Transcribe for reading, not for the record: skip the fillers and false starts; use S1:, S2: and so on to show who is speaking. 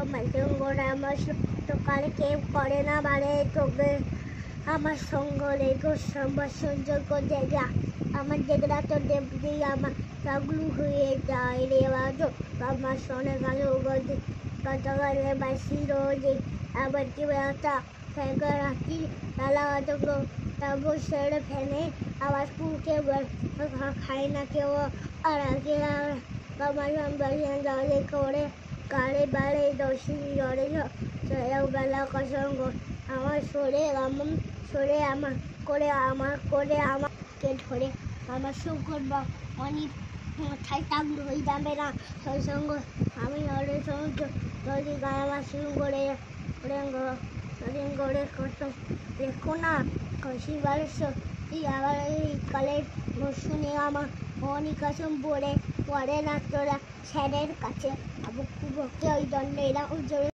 S1: আমার সঙ্গরা আমার সকালে কেউ করে না মানে তবে আমার সঙ্গ রেখো আমার সঞ্জয় জায়গা আমার যেগুলা তো দেবদি আমার রাগলু হয়ে যায় রে বাজো আমার সোনে কালো গজে গতকালে বাসি রোজে আবার কি বেড়াতা ফেঁকা রাখি তালা অতগুলো তারপর সেরে ফেনে আবার স্কুলকে খাই না কেউ আর আগে আমার জলে করে কালে বাড়ে দশি জলে চলেও বেলা কসঙ্গ আমার সরে আমার করে আমাকে ধরে আমার শুকর বা অনেক মাথায় টাকলো হয়ে যাবে না সেই সঙ্গে আমি হলে সমুদ্র যদি গায়ে আমার শুরু করে করে কত দেখো না কষি বাড়ছ আবার এই কালের শুনে আমার অনেক আসম পড়ে না তোরা স্যারের কাছে আবু খুব ওই দণ্ডে এরা ওই জন্য